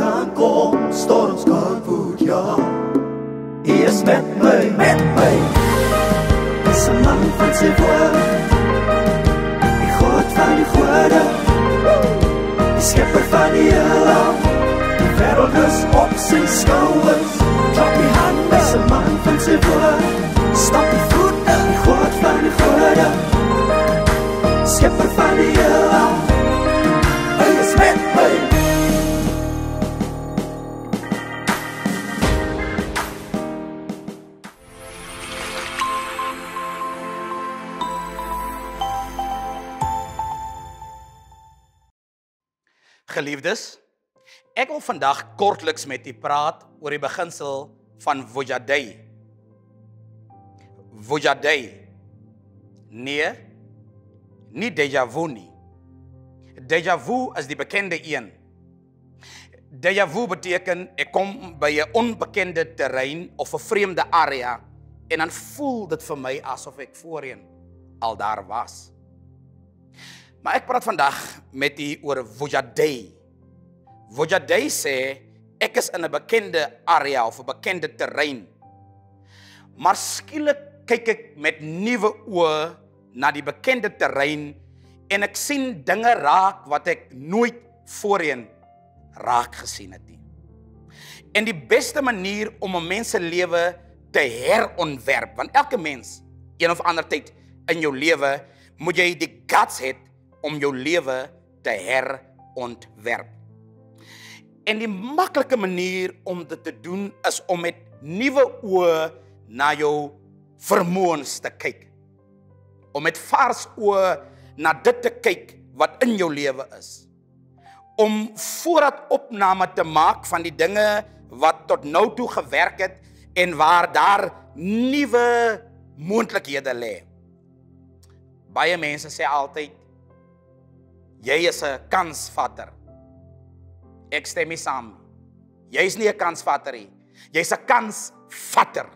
kan kom, storms kan woed, ja. Hy is met my. Dis 'n man van sy woord, die God van die gode, die skepper van die heelal, die wêreld is op sy skouers. Klap die hande, dis 'n man van sy woord, stap die voete, die God van die gode, skepper van die heelal, hy is met my. Geliefdes, ek wil vandag kortliks met u praat oor die beginsel van Vujadei. Vujadei. Nee, nie déjà vu nie. Déjà vu is die bekende een. Déjà vu beteken ek kom by 'n onbekende terrein of 'n vreemde area en dan voel dit vir my asof ek voorheen al daar was. Maar ek praat vandag met u oor Vujadei. Vujadei sê, ek is in 'n bekende area of 'n bekende terrein. Maar skielik kyk ek met nuwe oë na die bekende terrein en ek sien dinge raak wat ek nooit voorheen raak gesien het nie. En die beste manier om 'n mens se lewe te herontwerp, want elke mens, een of ander tyd in jou lewe, moet jy die guts hê om jou lewe te herontwerp. En die maklike manier om dit te doen is om met nuwe oë na jou vermoëns te kyk. Om met vars oë na dit te kyk wat in jou lewe is. Om vooruitopname te maak van die dinge wat tot nou toe gewerk het en waar daar nuwe moontlikhede lê. Baie mense sê altyd, jy is 'n kansvatter. Ek stem nie saam. Jy is nie 'n kansvatter nie. Jy's 'n kansvatter.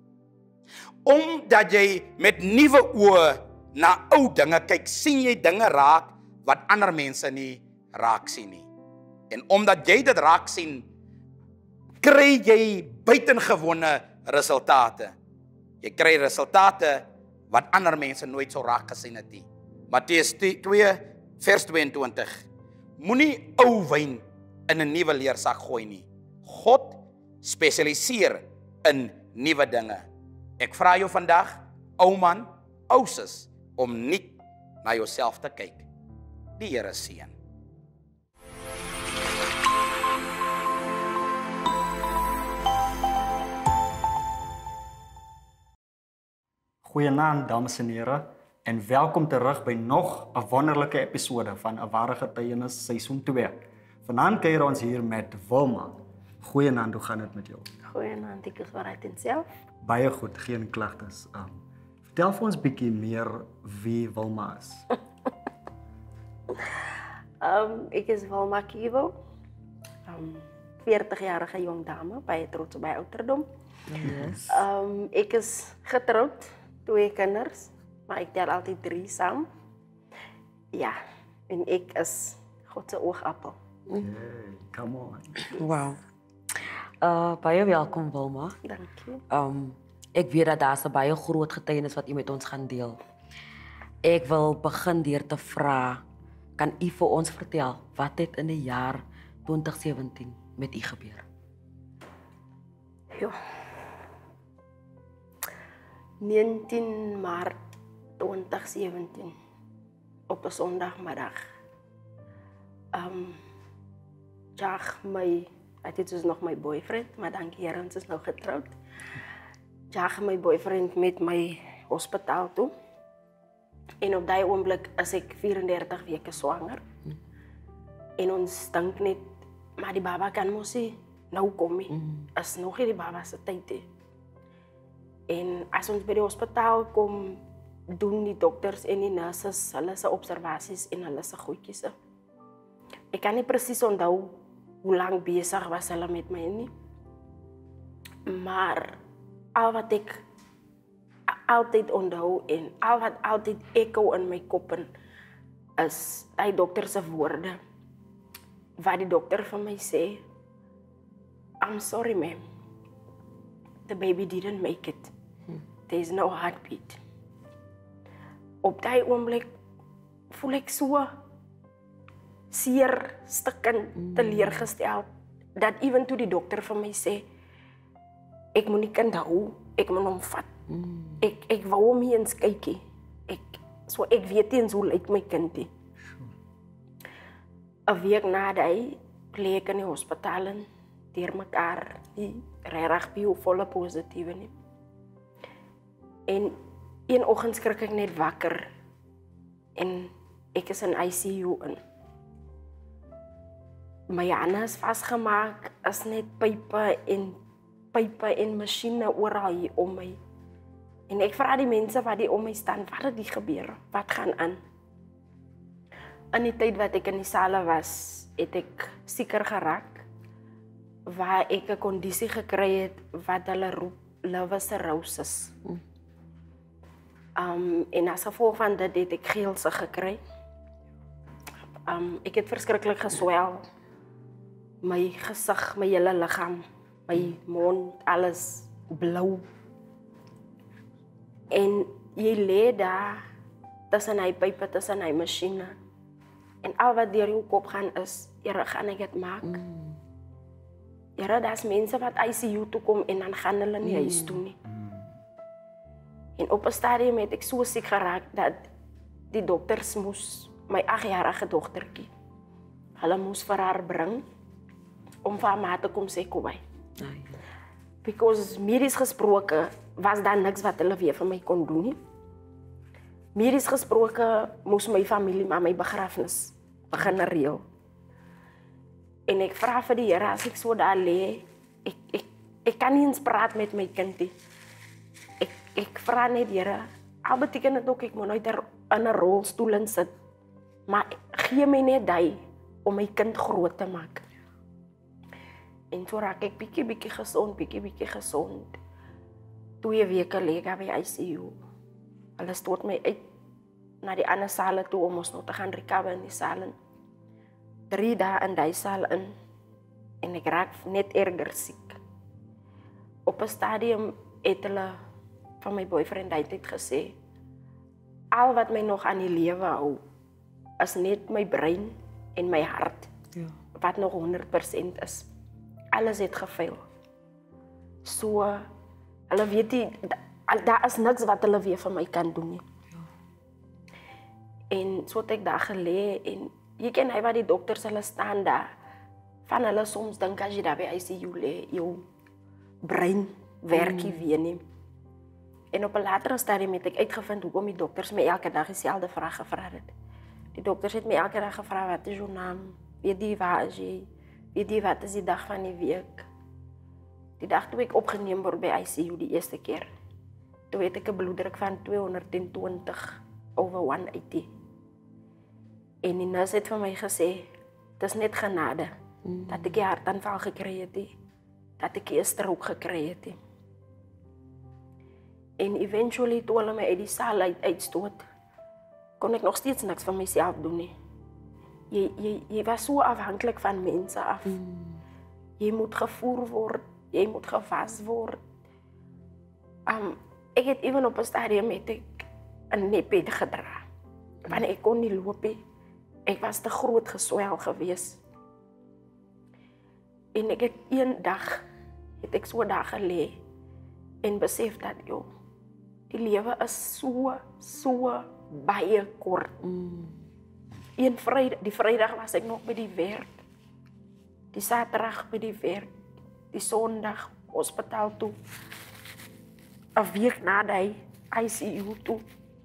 Omdat jy met nuwe oë na ou dinge kyk, sien jy dinge raak wat ander mense nie raak sien nie. En omdat jy dit raak sien, kry jy buitengewone resultate. Jy kry resultate wat ander mense nooit sou raak gesien het nie. Matteus 2 vers 22. Moenie ou wyn in 'n nuwe leersak gooi nie. God spesialiseer in nuwe dinge. Ek vra jou vandag, ou man, ou sis, om nie na jouself te kyk. Die Here seën. Goeienaand, dames en here, en welkom terug by nog 'n wonderlike episode van 'n ware getuienis seisoen 2. Vanaand kuier ons hier met Wilma. Goeienaand, hoe gaan dit met jou? Goeienaand, ek is waaruit en self. Baie goed, geen klagtes. Vertel vir ons bietjie meer wie Wilma is. Ek is Wilma Kivo. 40-jarige jong dame, baie trots op my ouderdom. Yes. Ek is getroud, 2 kinders, maar ek tel altyd 3 saam. Ja, en ek is God se oogappel. Hey, come on. Wow. Baie welkom Wilma. Dankie. Ek weet dat daar 'n baie groot getuienis wat u met ons gaan deel. Ek wil begin deur te vra, kan u vir ons vertel wat het in die jaar 2017 met u gebeur? Ja. 19 Maart 2017 op 'n Sondagmiddag. Jag my, dit is nog my boyfriend, maar dankie Here, ons is nou getroud. Jag my boyfriend met my hospitaal toe. En op daai oomblik is ek 34 weke swanger. En ons dink net, maar die baba kan mos nie nou kom nie. Is nog nie die baba se tyd nie. En as ons by die hospitaal kom, doen die dokters en die nurses hulle se observasies en hulle se goedjies. Ek kan nie presies onthou hoe lank besig was hulle met my nie. Maar al wat ek altyd onthou en al wat altyd echo in my kop is die dokter se woorde. Wat die dokter vir my sê, I'm sorry, ma'am. The baby didn't make it. There's no heartbeat. Op die oomblik voel ek so seer, stikkend, teleurgesteld, dat even toe die dokter vir my sê, ek moet die kind hou, ek moet hom vat. Ek wou hom nie eens kykie. Ek weet nie eens hoe lyk my kind nie. 'n week na die lê ek in die hospitaal in, deur mekaar, die regtig biovolle positiewe nie. En een oggend skrik ek net wakker en ek is in ICU in. My hande is vasgemaak, is net pype en masjiene oral hier om my. En ek vra die mense wat hier om my staan, wat het gebeur? Wat gaan aan? In die tyd wat ek in die sale was, het ek sieker geraak, waar ek 'n kondisie gekry het wat hulle roep liver cirrhosis. En as gevolg van dit het ek geelse gekry. Ek het verskriklik geswel. My gesig, my hele liggaam, my mond, alles blou. En jy lê daar tussen hy pype, tussen hy masjiene. En al wat deur jou kop gaan is, Here, gaan ek dit maak? Here, daar's mense wat ICU toe kom en dan gaan hulle nie huis toe nie. En op 'n stadium het ek so siek geraak dat die dokters moes my 8-jarige dogtertjie, hulle moes vir haar bring om vir haar te kom sê kom by. Because medies gesproke was daar niks wat hulle weer vir my kon doen nie. Medies gesproke moes my familie maar my begrafnis begin reël. En ek vra vir die Here, as ek so daar lê, ek kan nie eens praat met my kind nie. Ek vra net, Here, al beteken dit ook ek moet nooit in 'n rolstoel in sit, maar gee my net daai om my kind groot te maak. En so raak ek bietjie gesond. 2 weke lê ek by ICU. Hulle stoot my uit na die ander sale toe om ons nog te gaan recover in die sale. 3 dae in die saal in en ek raak net erger siek. Op 'n stadium het hulle van my boyfriend het gesê, al wat my nog aan die lewe hou, is net my brein en my hart, wat nog 100% is. Alles het gefaal. So, hulle weet nie, daar is niks wat hulle weer vir my kan doen nie. En so het ek daar gelê en jy ken hy wat die dokters hulle staan daar, van hulle soms dink as jy daar by ICU lê, jou brein werk nie weer nie. En op 'n latere stadium het ek uitgevind hoekom die dokters my elke dag dieselfde vraag gevra het. Die dokters het my elke dag gevra, wat is jou naam? Weet jy waar is jy? Weet jy wat is die dag van die week? Die dag toe ek opgeneem word by ICU die eerste keer, toe het ek 'n bloeddruk van 220/180. En die nurse het vir my gesê, dit is net genade, dat ek die hartaanval gekry het, dat ek 'n strook gekry het. En eventually, toe hulle my uit die saal uitstoot, kon ek nog steeds niks van myself doen nie. Jy was so afhanklik van mense af. Jy moet gevoer word, jy moet gewas word. Ek het even op 'n stadium het ek 'n nepbed gedra, want ek kon nie loop nie. Ek was te groot geswel gewees. En ek het een dag, het ek so daar gelê en besef dat, die lewe is so baie kort. Die Vrydag was ek nog by die werk, die Saterdag by die werk, die Sondag hospitaal toe, 'n week na die ICU toe.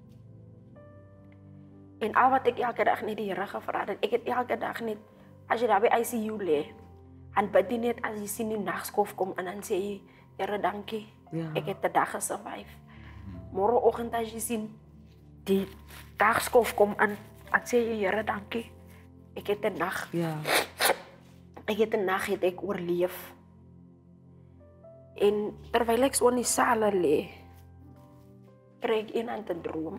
En al wat ek elke dag net die Here gevra het, ek het elke dag net, as jy daar by ICU lê, en bid jy net as jy sien die nagskof kom en dan sê jy, Here, dankie, ek het 'n dag gesurvive. Môreoggend as jy sien die dagskof kom in, dan sê jy, Here, dankie, ek het 'n nag. Ek het 'n nag het ek oorleef. En terwyl ek so in die sale lê, kry ek eendag 'n droom.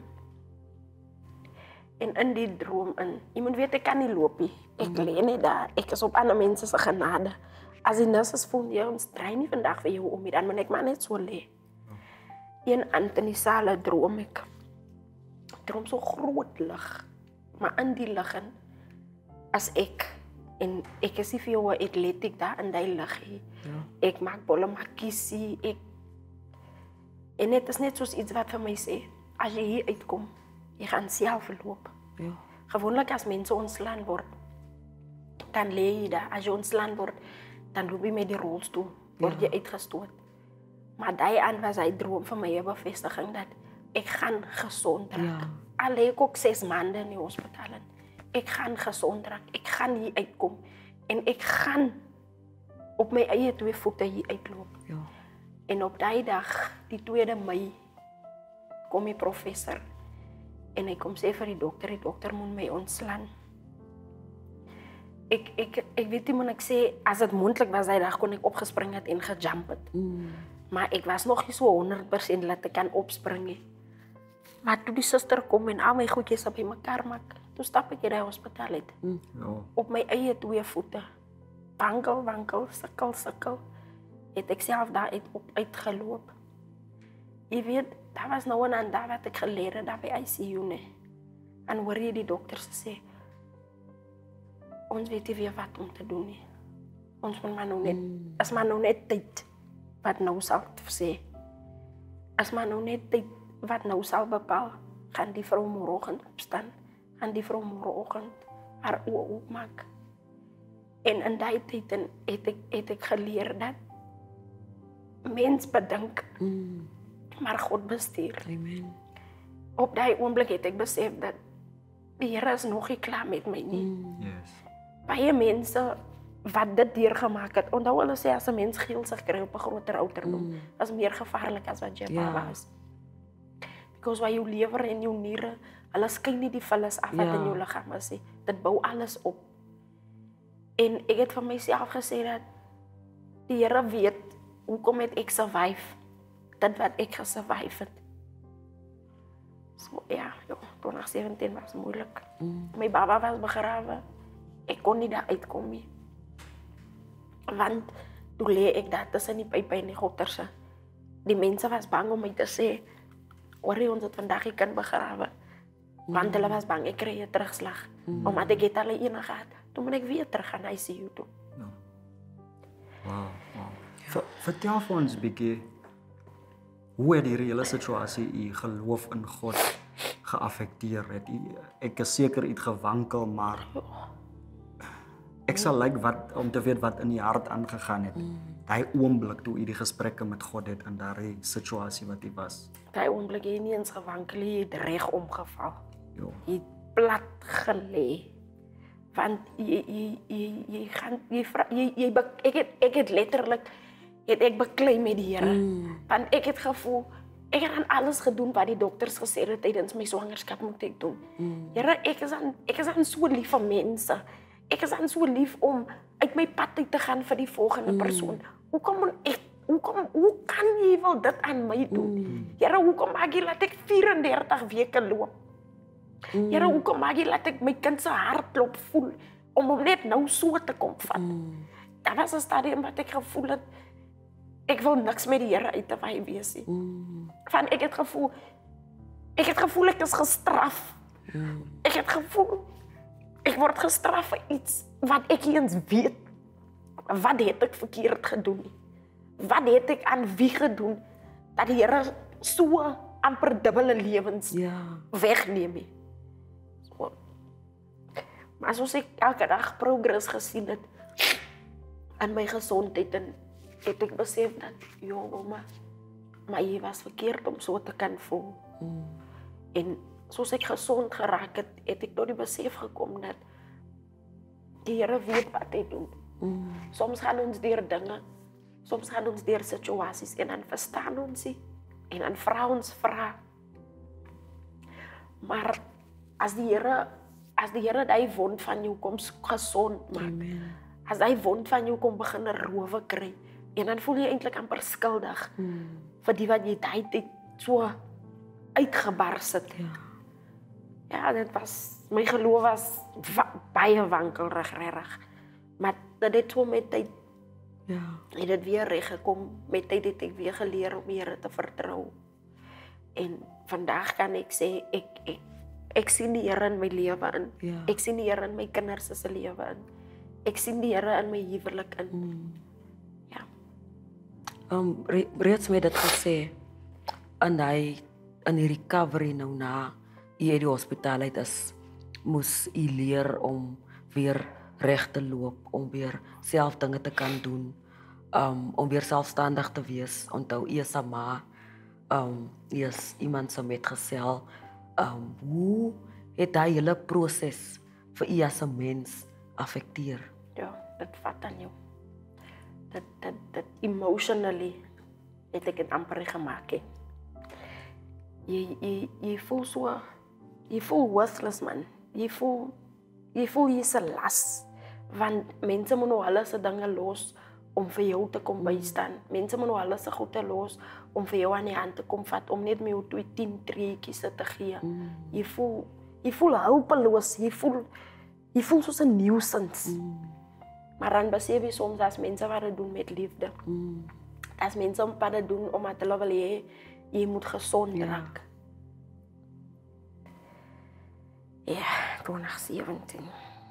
En in die droom jy moet weet, ek kan nie loop nie. Ek lê net daar. Ek is op ander mense se genade. As die nurses voel, jy, ons draai nie vandag vir jou om nie, dan moet ek maar net so lê. Een aand in die saal droom ek. Droom so groot lig. Maar in die lig as ek, en ek is nie vir jou 'n atletiek daar in die lig nie. Ek maak bolle makiesie, en dit is net soos iets wat vir my sê, as jy hier uitkom, jy gaan self loop. Ja. Gewoonlik as mense ontslaan word, dan lê jy daar. As jy ontslaan word, dan loop jy met die rolstoel, word jy uitgestoot. Maar die aan was hy droom van my 'n bevestiging dat ek gaan gesond raak. Ja. Al lê ek ook 6 maande in die hospitaal. Ek gaan gesond raak. Ek gaan hier uitkom en ek gaan op my eie 2 voete hier uitloop. Ja. En op die dag, die 2de Mei, kom die professor en hy kom sê vir die dokter moet my ontslaan. Ek weet nie, moet ek sê, as dit moontlik was die dag kon ek opgespring het en gejump het. Maar ek was nog nie so 100% dat ek kan opspring nie. Maar toe die suster kom en al my goedjies op mekaar maak, toe stap ek in die hospitaal uit. Op my eie 2 voete. Wankel, sukkel. Het ek self daar uitgeloop. Jy weet, daar was nou en daar wat ek geleer het, daar by ICU nie. En hoor jy die dokters sê, ons weet nie weer wat om te doen nie. Ons moet maar nou net, as maar nou net tyd wat nou sal sê. As maar nou net tyd wat nou sal bepaal, gaan die vrou môreoggend opstaan, gaan die vrou môreoggend haar oë oopmaak. En in die tyd het ek geleer dat mens bedink, maar God bestuur. Amen. Op die oomblik het ek besef dat die Here is nog nie klaar met my nie. Yes. Baie mense wat dit deurgemaak het, onthou hulle sê as 'n mens geelsig kry op 'n groter ouderdom, is meer gevaarlik as wat jy was. Because waar jou lewer en jou niere, hulle skei nie die vullis af wat in jou liggaam is nie. Dit bou alles op. En ek het vir myself gesê dat die Here weet hoekom het ek survive dit wat ek gesurvive het. So ja, 2017 was moeilik. My baba was begrawe. Ek kon nie daar uitkom nie. Want toe lê ek daar tussen die pype en die gotterse. Die mense was bang om my te sê, "Hoor ons het vandag die kind begrawe." Want hulle was bang ek kry 'n terugslag. Omdat ek het hulle ene gehad. Toe moet ek weer terug gaan ICU toe. Wow. Vertel vir ons 'n bietjie, hoe het hierdie hele situasie u geloof in God geaffekteer? Ek is seker u het gewankel, maar ek sal like om te weet wat in die hart aangegaan het. Daai oomblik toe u die gesprekke met God het in daardie situasie wat u was. Daai oomblik het nie eens gewankel, jy het reg omgeval. Jo. Jy het plat gelê. Want ek het letterlik ek beklei met die Here. Want ek het gevoel ek het aan alles gedoen wat die dokters gesê het tydens my swangerskap moet ek doen. Here, ek is aan so lief vir mense. Ek is aan so lief om uit my pad uit te gaan vir die volgende persoon. Hoe kan jy wel dit aan my doen? Here, hoekom maak jy laat ek 34 weke loop? Here, hoekom maak jy laat ek my kind se hartklop voel om hom net nou so te kom vat? Daar was 'n stadium wat ek gevoel het ek wil niks met die Here uit te wy wees nie. Van ek het gevoel ek is gestraf. Ek het gevoel ek word gestraf vir iets wat ek nie eens weet. Wat het ek verkeerd gedoen? Wat het ek aan wie gedoen dat die Here so amper dubbele lewens wegneem nie? So. Maar soos ek elke dag progress gesien het aan my gesondheid en het ek besef dat, maar jy was verkeerd om so te kan voel. En soos ek gesond geraak het, het ek tot die besef gekom dat die Here weet wat hy doen. Soms gaan ons deur dinge, soms gaan ons deur situasies en dan verstaan ons nie. En dan vra ons vra. Maar as die Here die wond van jou kom gesond maak, as die wond van jou kom begin rowe kry, en dan voel jy eintlik amper skuldig vir die wat jy tyd so uitgebars het. Ja, dit was, my geloof was baie wankelrig, regtig. Maar dit het so met tyd Ja. Het dit weer reg gekom. Met tyd het ek weer geleer om die Here te vertrou. En vandag kan ek sê ek sien die Here in my lewe in. Ja. Ek sien die Here in my kinders se lewe in. Ek sien die Here in my huwelik in. Ja. Reeds met dit gesê in die recovery nou na jy uit die hospitaal uit is, moes jy leer om weer reg te loop, om weer self dinge te kan doen, om weer selfstandig te wees. Onthou eers maar eers iemand se metgesel. Hoe het daai hele proses vir u as 'n mens affekteer? Ja, dit vat aan jou. Dat emotionally het ek dit amper gemaak. He. Jy voel so, jy voel worthless man. Jy voel jy's 'n las. Want mense moet nou hulle se dinge los om vir jou te kom bystaan. Mense moet nou hulle se goede los om vir jou aan die hand te kom vat, om net met jou 10 treetjies te gee. Jy voel hulpeloos, jy voel soos 'n nuisance. Maar dan besef jy soms as mense wat dit doen met liefde. As mense wat dit doen omdat hulle wil hê jy moet gesond raak. Ja, 2017.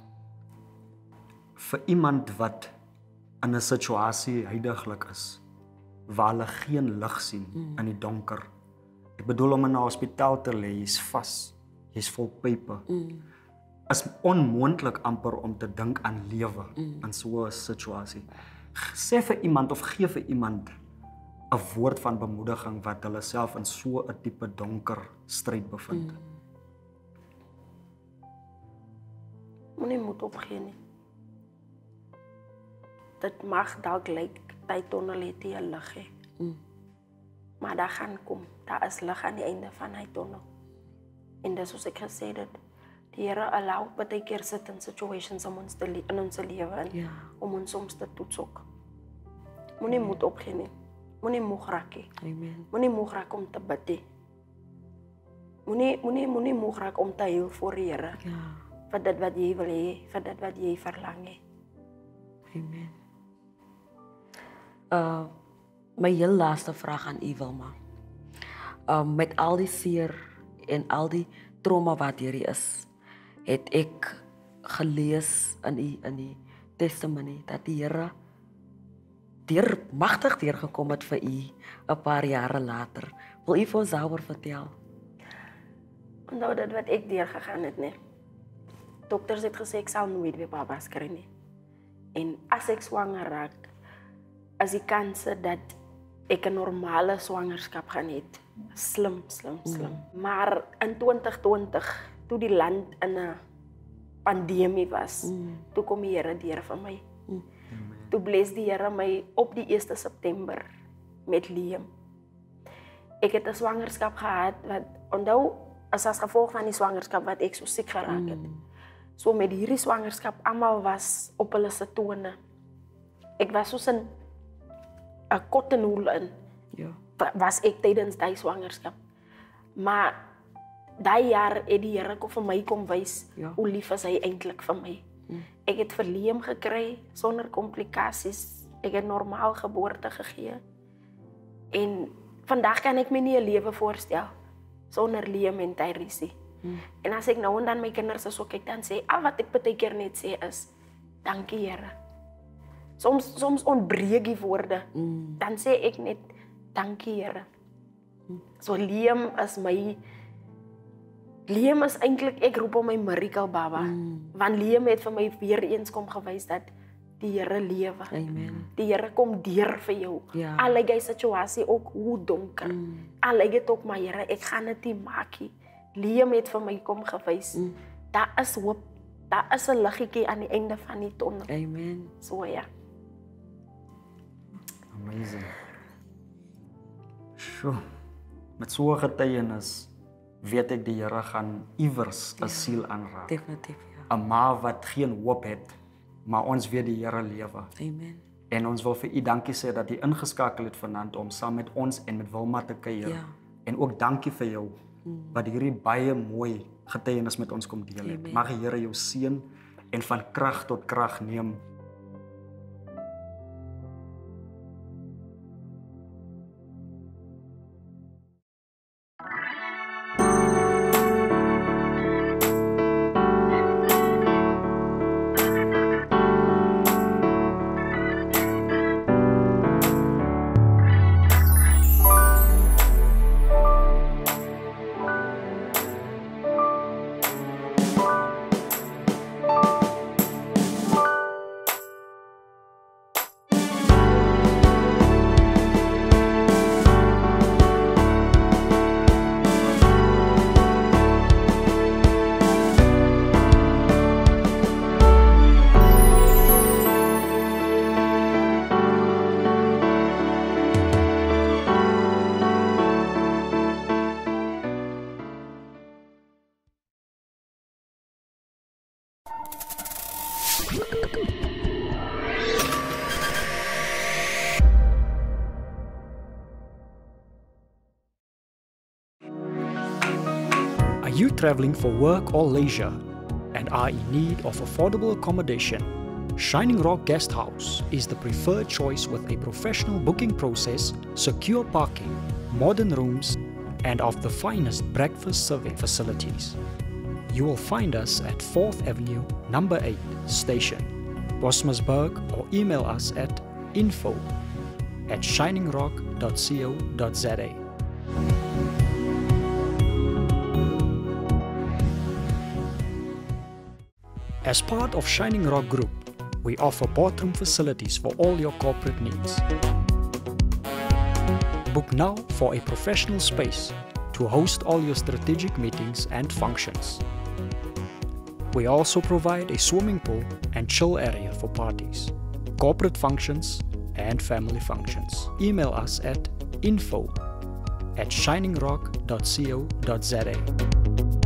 Vir iemand wat in 'n situasie huidiglik is waar hulle geen lig sien in die donker. Ek bedoel om in 'n hospitaal te lê, jy's vas, jy's vol pype. Is onmoontlik amper om te dink aan lewe in so 'n situasie. Sê vir iemand of gee vir iemand 'n woord van bemoediging wat hulle self in so 'n diepe donker stryd bevind. Moenie moed opgee nie. Dit mag dalk lyk tyd tunnel het jy 'n lig hê. Maar daar gaan kom, daar is lig aan die einde van die tunnel. En dis soos ek gesê het, die Here allow baie keer certain situations om ons in ons lewe in, om ons soms te toets ook. Moenie moed opgee nie. Moenie moeg raak nie. Amen. Moenie moeg raak om te bid nie. Moenie moeg raak om te huil voor die Here. Ja. Vir dit wat jy wil hê, vir dit wat jy verlang hê. Amen. My heel laaste vraag aan u, Wilma. Met al die seer en al die trauma wat hier is, het ek gelees in die testimony dat die Here magtig deurgekom het vir u 'n paar jare later. Wil u vir ons daaroor vertel? Onthou dit wat ek deurgegaan het, nee. Dokters het gesê ek sal nooit weer babas kry nie. En as ek swanger raak, is die kanse dat ek 'n normale swangerskap gaan hê. Slim. Maar in 2020, toe die land in 'n pandemie was, toe kom die Here deur vir my. Toe bless die Here my op die 1 September met Liam. Ek het 'n swangerskap gehad wat onthou as gevolg van die swangerskap wat ek so siek geraak het. So met hierdie swangerskap almal was op hulle se tone. Ek was soos 'n kottenhoel in. Ja. Was ek tydens daai swangerskap. Maar daai jaar het die Here vir my kom wys hoe lief is hy eintlik vir my. Ek het vir Liam gekry sonder komplikasies. Ek het normaal geboorte gegee. En vandag kan ek my nie 'n lewe voorstel sonder Liam en Tyrese. En as ek nou en dan my kinders so kyk, dan sê wat ek baie keer net sê is dankie Here. Soms ontbreek die woorde. Dan sê ek net dankie Here. So Liam is eintlik, ek roep hom my miracle baba. Want Liam het vir my weer eens kom gewys dat die Here lewe. Amen. Die Here kom deur vir jou. Ja. Al lyk die situasie ook hoe donker. Al lyk dit ook maar Here, ek gaan dit nie maak nie. Liam het vir my kom gewys. Daar is hoop. Daar is 'n liggetjie aan die einde van die tunnel. Amen. So ja. Amazing. Sjoe. Met so 'n getuienis weet ek die Here gaan iewers 'n siel aanraak. Definitief, ja. 'n Ma wat geen hoop het, maar ons weet die Here lewe. Amen. En ons wil vir u dankie sê dat u ingeskakel het vanaand om saam met ons en met Wilma te kuier. Ja. En ook dankie vir jou wat hierdie baie mooi getuienis met ons kom deel het. Amen. Mag die Here jou seën en van krag tot krag neem. you traveling for work or leisure and are in need of affordable accommodation, Shining Rock Guest House is the preferred choice with a professional booking process, secure parking, modern rooms, and of the finest breakfast serving facilities. You will find us at 4th Avenue, number 8, Station, Bosmasburg, or email us at info@shiningrock.co.za. As part of Shining Rock Group, we offer boardroom facilities for all your corporate needs. Book now for a professional space to host all your strategic meetings and functions. We also provide a swimming pool and chill area for parties, corporate functions, and family functions. Email us at info@shiningrock.co.za.